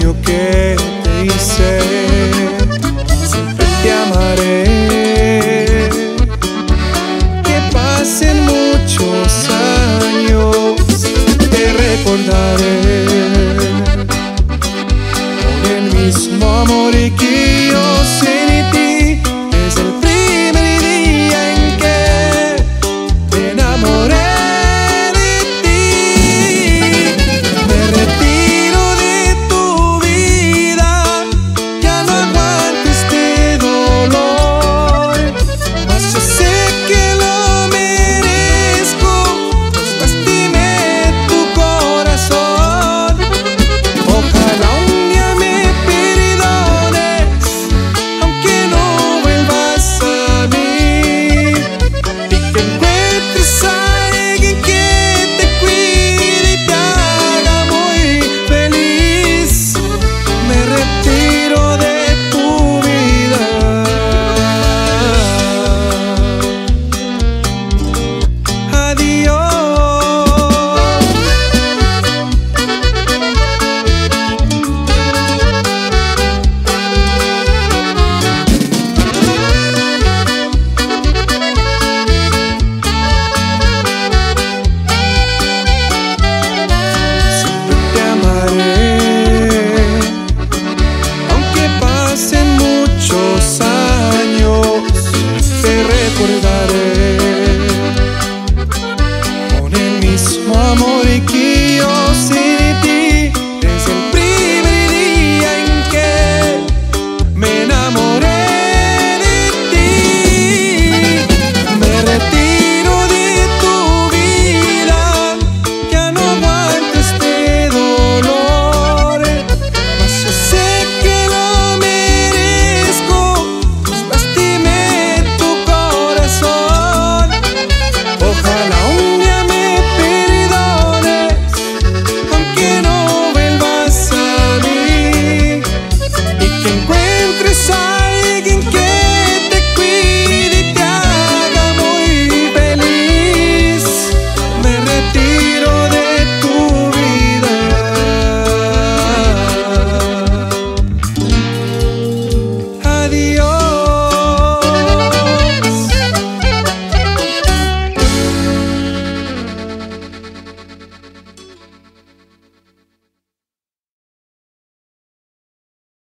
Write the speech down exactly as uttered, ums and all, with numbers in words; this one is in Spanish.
daño que te hice, siempre te amaré. Que pasen muchos años, te recordaré con el mismo amor que yo sentí desde el primer día en que me enamoré. Con el mismo amor que yo sentí desde el primer día en que me enamoré de ti. Me retiro de tu vida, ya no aguanto este dolor, mas yo sé que lo merezco, pues lastimé tu corazón. Ojalá un día me perdones, aunque no vuelvas a mí, y que encuentres a alguien que te cuide y te haga muy feliz. Me retiro de tu vida. Adiós.